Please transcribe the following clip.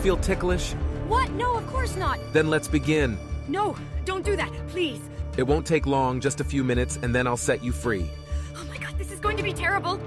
feel ticklish? What? No, of course not. Then let's begin. No, don't do that, please. It won't take long, just a few minutes, and then I'll set you free. Oh my god, this is going to be terrible.